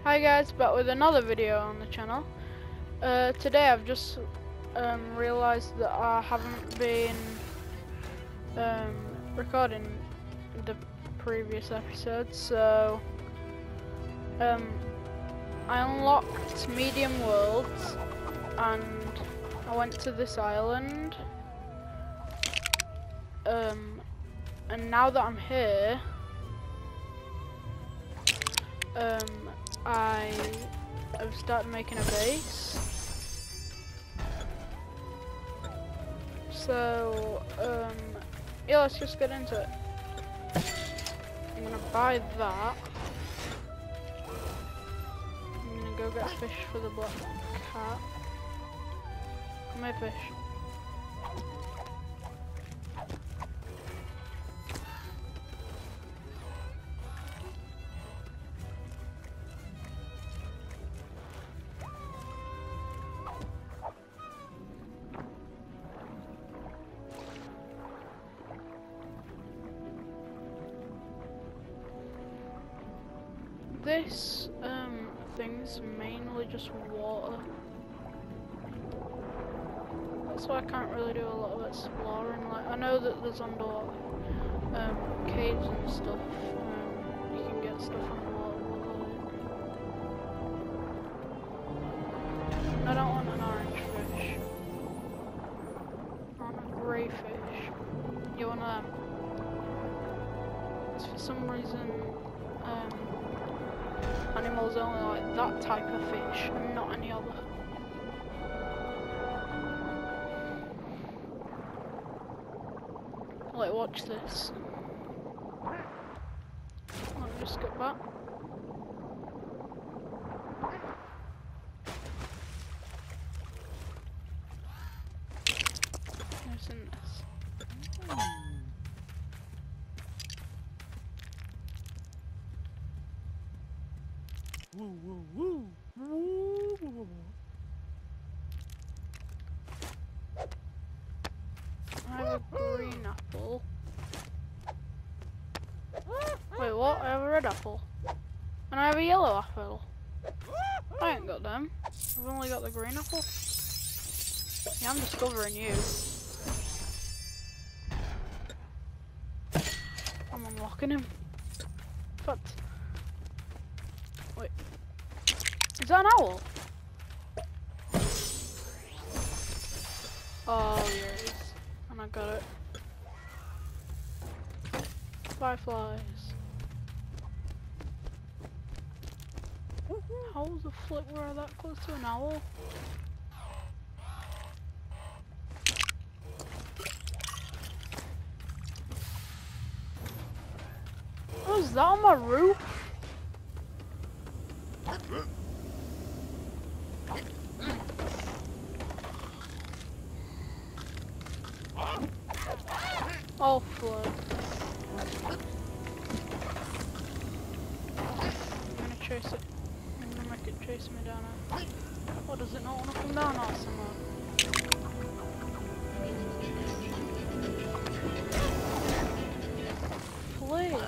Hi guys, back with another video on the channel. Today I've just realised that I haven't been recording the previous episode, so I unlocked Medium Worlds and I went to this island, and now that I'm here, I have started making a base. So, yeah, let's just get into it. I'm gonna buy that. I'm gonna go get a fish for the black cat. Come here, fish. This thing's mainly just water. That's why I can't really do a lot of exploring. Like, I know that there's underwater caves and stuff. You can get stuff underwater. I don't want an orange fish. I want a grey fish. You want them? It's for some reason animals only like that type of fish and not any other. Like, watch this. Let me just get back. What's in this? Woo woo woo woo woo woo. I have a green apple. Wait, what? I have a red apple. And I have a yellow apple. I ain't got them. I've only got the green apple. Yeah, I'm discovering you. I'm unlocking him. But wait. Is that an owl? Oh, yeah, it is. And I got it. Fireflies. How the flip were I that close to an owl? What was that on my roof? Oh, flood. I'm gonna chase it. I'm gonna make it chase me down here. What, does it not want to come down or somewhere? Flee!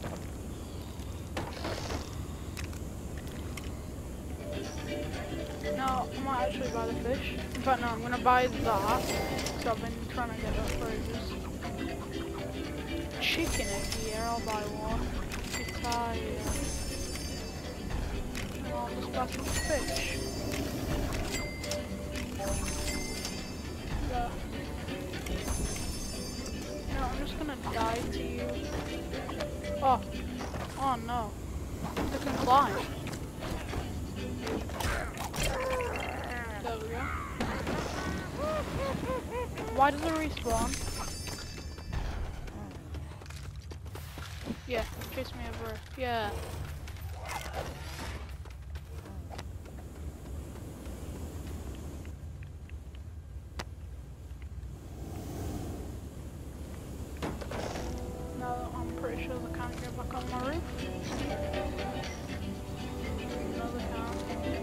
No, I might actually buy the fish. In fact, no, I'm gonna buy that, because I've been trying to get that for ages. Chicken egg here, I'll buy one. Guitar here. And I'll just buy some fish. Yeah. No, I'm just gonna die to you. Oh. Oh no. They can climb. There we go. Why does it respawn? Yeah, chase me over. Yeah. No, I'm pretty sure they can't get back on my roof. No, they can't.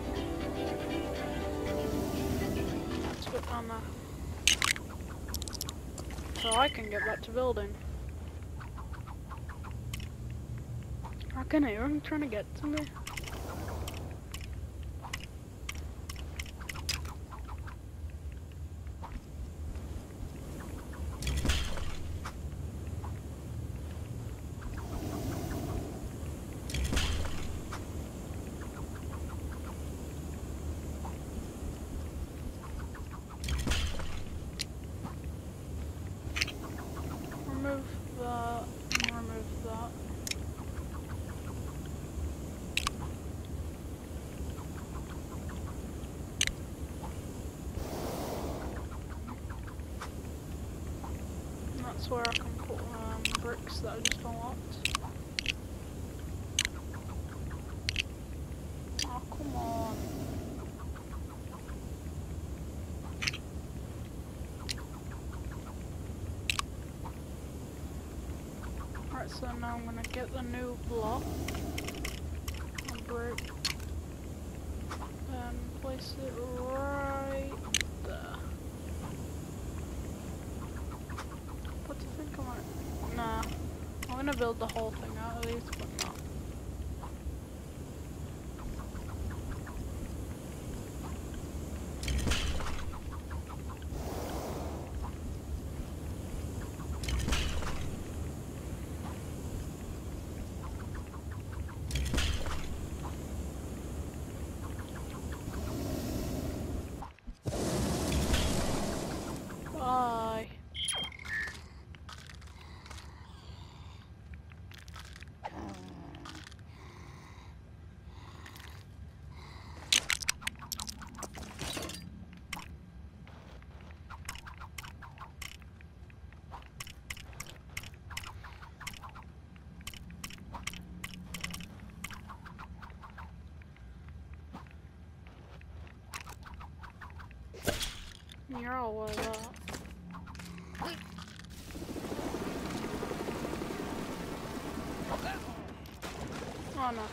Let's get down there. So I can get back to building. I can hear him trying to get to me. that's where I can put bricks that I just unlocked. Oh, come on. Right, so now I'm gonna get the new block and brick and place it right there. What do you think I might? Nah, I'm gonna build the whole thing out of these, but no. Bye. You're all well that. Oh no.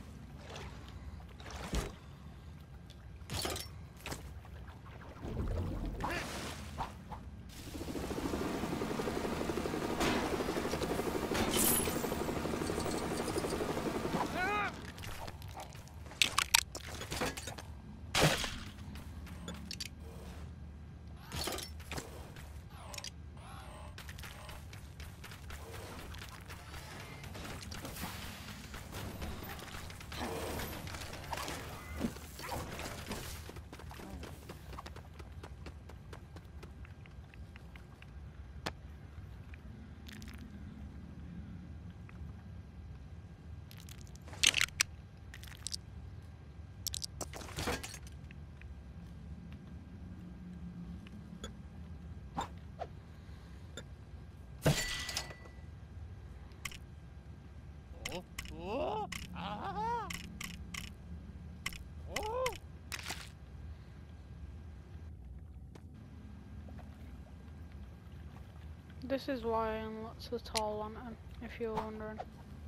This is why I unlocked the tall lantern, if you're wondering.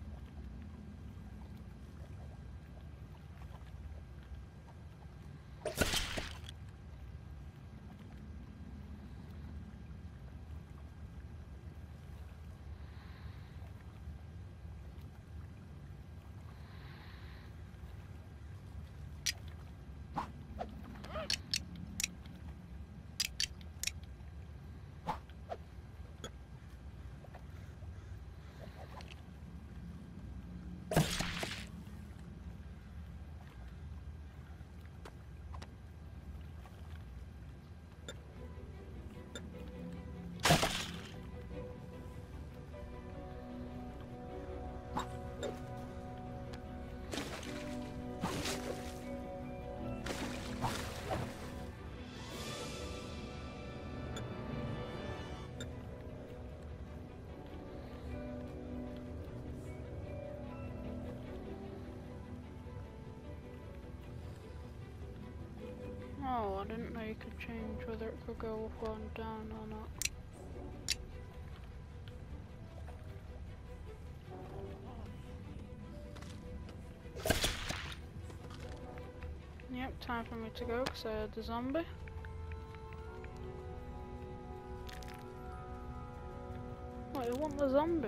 Oh, I didn't know you could change whether it could go up or down or not. Yep, time for me to go because I had the zombie. What, you want the zombie?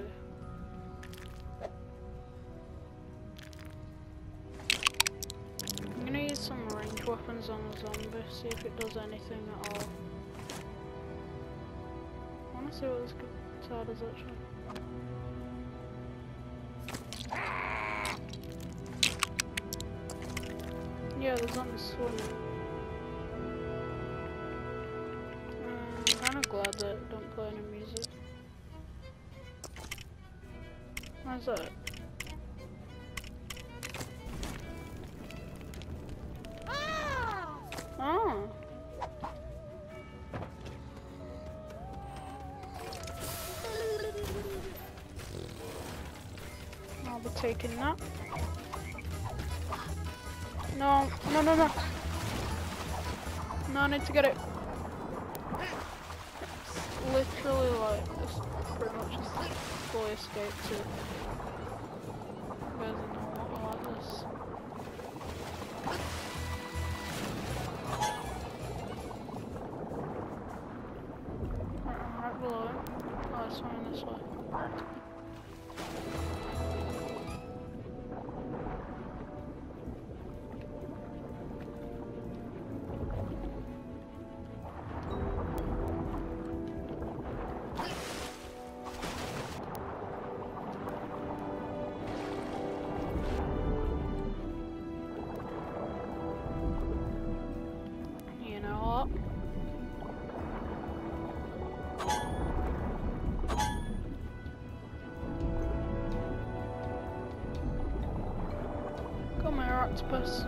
I'm gonna use some range weapons on the zombie, see if it does anything at all. I wanna see what this guitar does actually. Yeah, the zombie's swimming. I'm kinda glad that it don't play any music. How's that? Oh. taking that. No, no, no, no. No, I need to get it. It's literally like, just pretty much just fully escape to. There's no water like this. Right below him. Oh, it's swimming this way. You know what? Come here, octopus.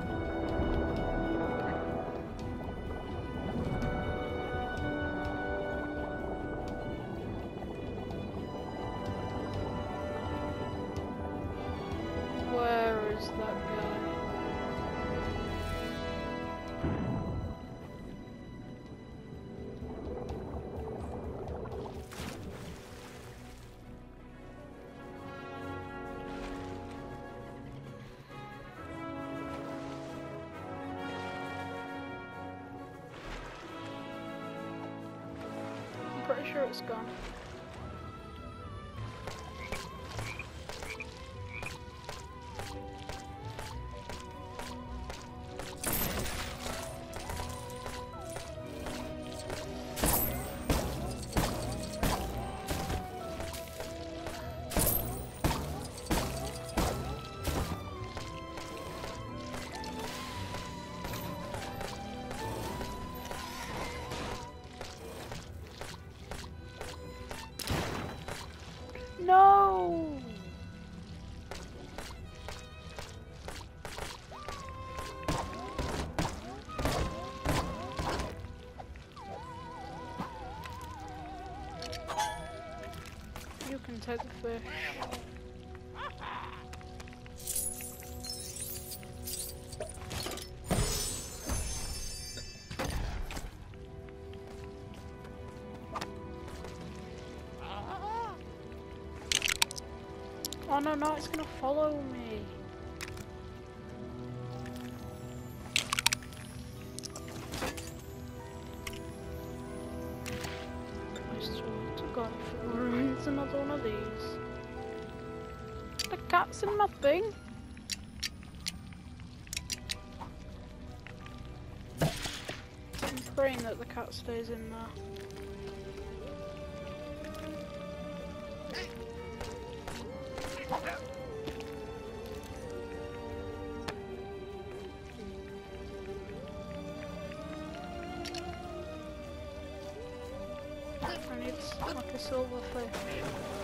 Where is that guy? I'm pretty sure it's gone. No! You can take the fish. Oh no, no, it's gonna follow me. I swear to God, if it ruins another one of these. The cat's in my thing. I'm praying that the cat stays in there. I need like a silver fish.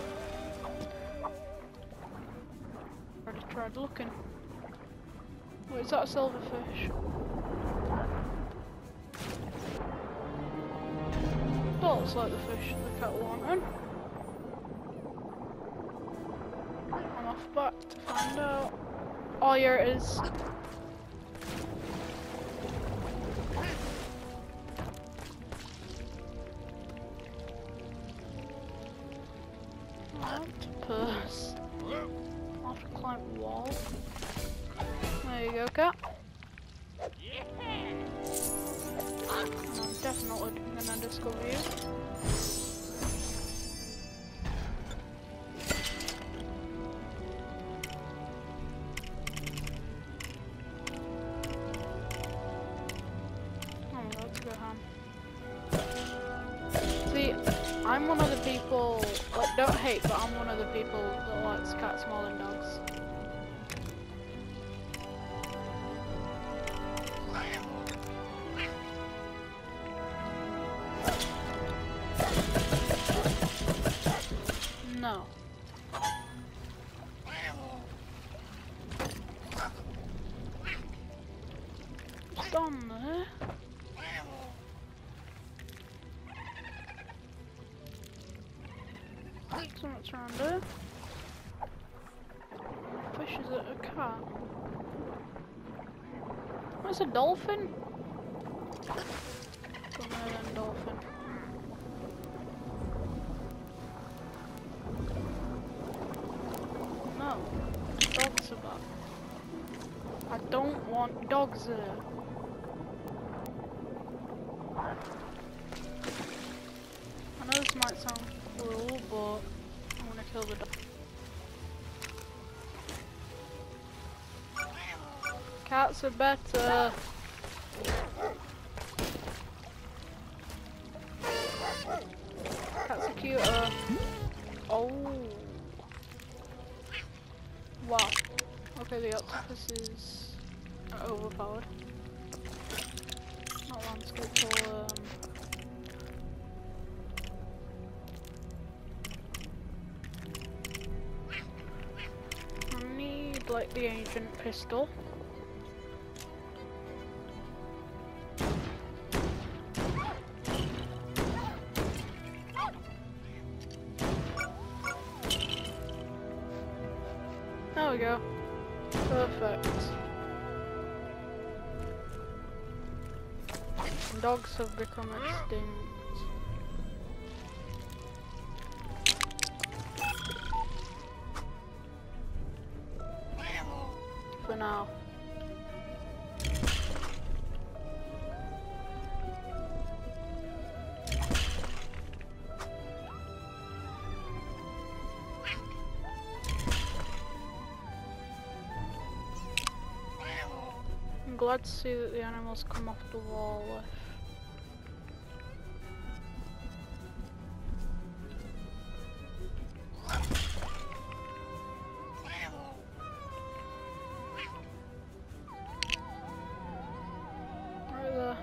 Already tried looking. Wait, is that a silver fish? That looks like the fish the cat wanted. I'm off back to find out. Oh, here it is. Octopus. I'll have to climb the wall. There you go, cat. And I'm definitely gonna discover you. Oh, that's a good hand. See, I'm one of the people, like, don't hate, but I'm one of the people that likes cats more than dogs. No. Just on there. So much around there. fish? Is it a cat? What's a dolphin? Come on then, dolphin. No. Dogs are back. I don't want dogs there. I know this might sound cruel, but I'm gonna kill the dog. Cats are better. Cats are cuter. Oh. Wow. Okay, the octopuses are overpowered. Not landscape or I need like the ancient pistol. There we go. Perfect. Dogs have become extinct. For now. I'm glad to see that the animals come off the wall. Right there.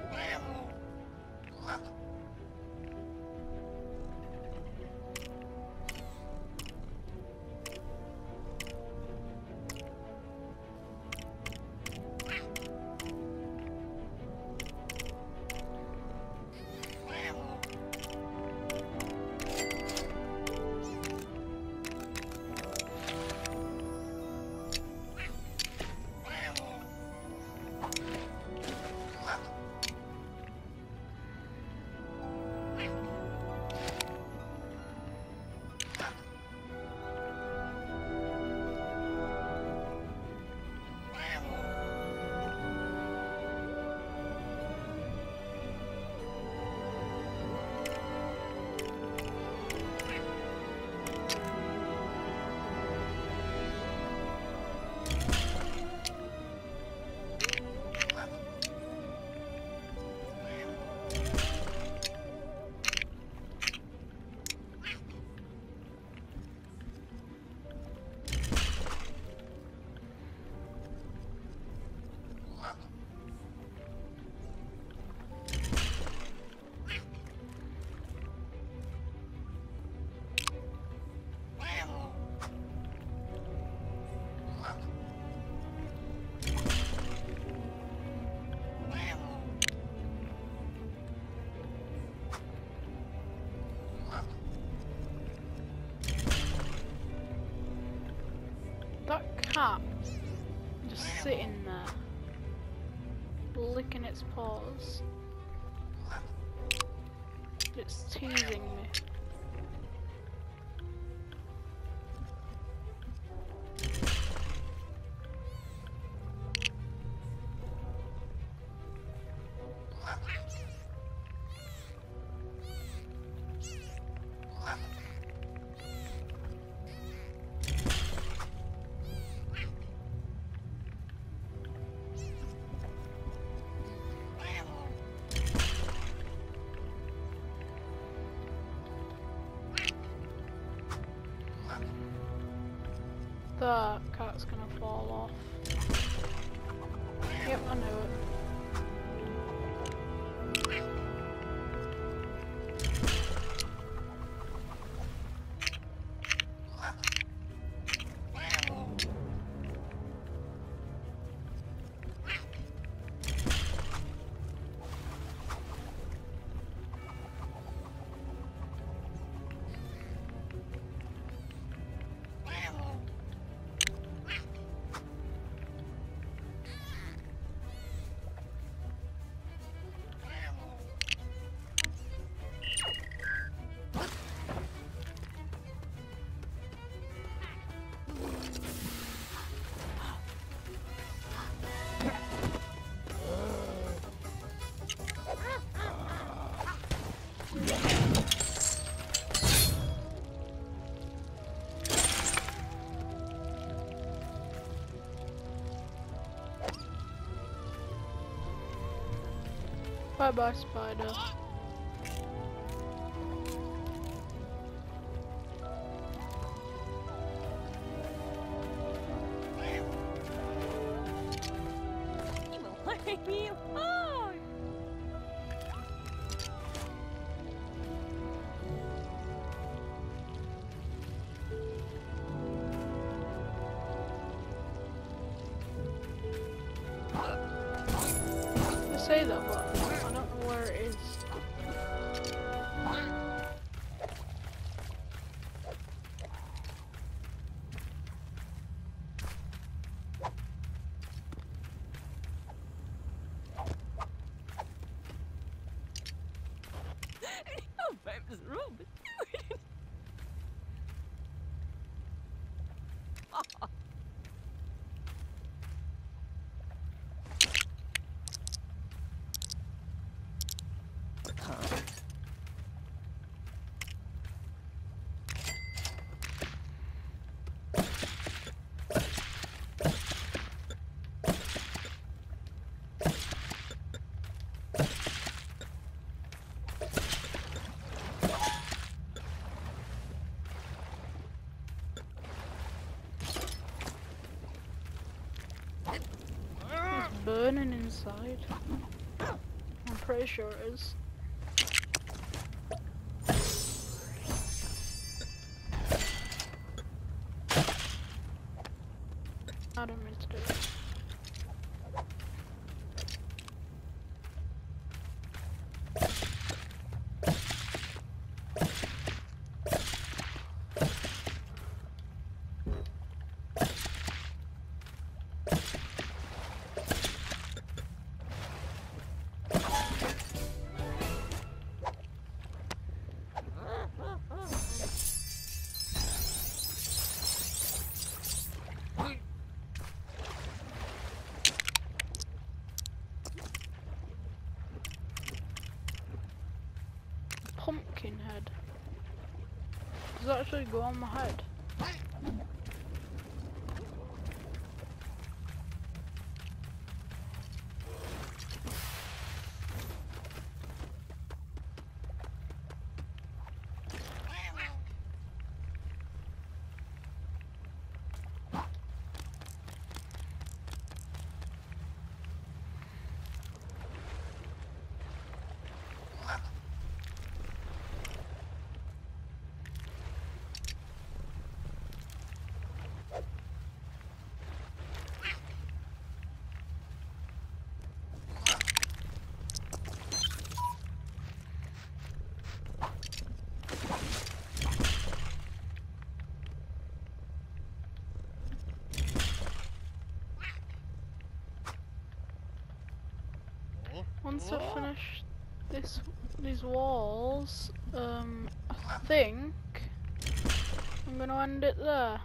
That cat just sitting there, licking its paws. It's teasing me. That cat's gonna fall off. Yep, I knew it. Bye bye, spider. I say that, but I don't know where it is. It's burning inside. I'm pretty sure it is. I don't mean to do it. Pumpkin head. Does that actually go on my head? Once I finish these walls, I think I'm gonna end it there.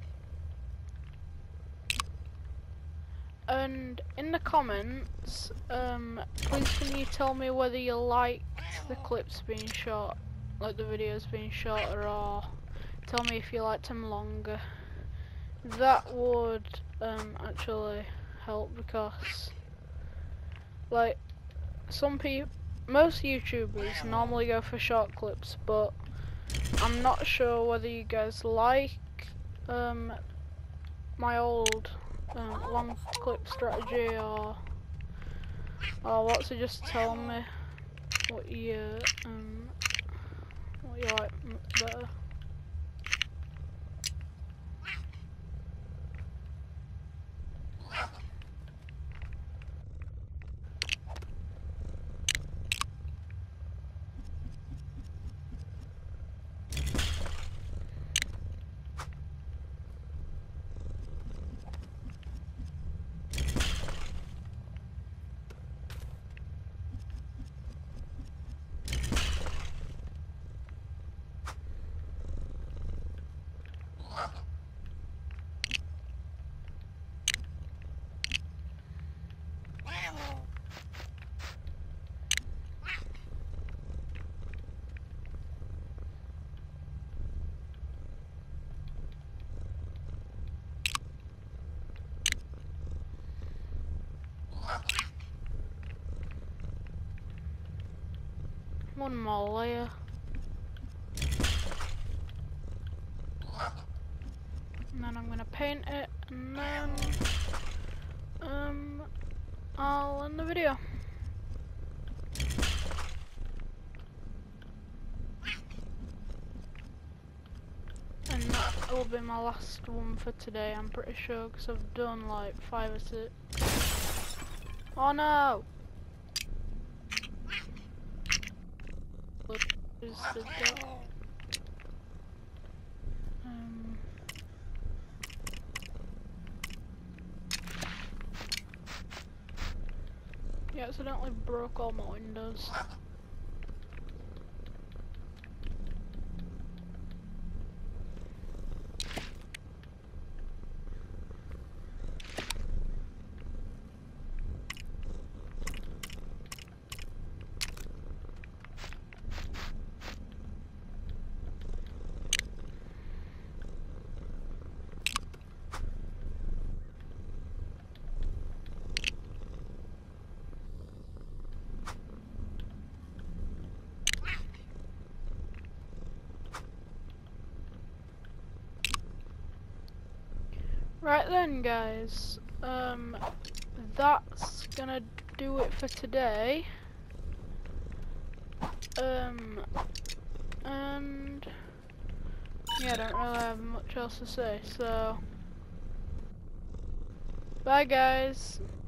And in the comments, please can you tell me whether you liked the clips being short, like the videos being shorter, or tell me if you liked them longer. That would actually help, because like most YouTubers normally go for short clips, but I'm not sure whether you guys like my old long clip strategy or what. So just tell me what you like better. One more layer. And then I'm gonna paint it, and then I'll end the video. And that will be my last one for today, I'm pretty sure, because I've done like 5 or 6. Oh no! What is the door? Yeah, accidentally broke all my windows. Right then, guys, that's gonna do it for today. And yeah, I don't really have much else to say, so bye guys.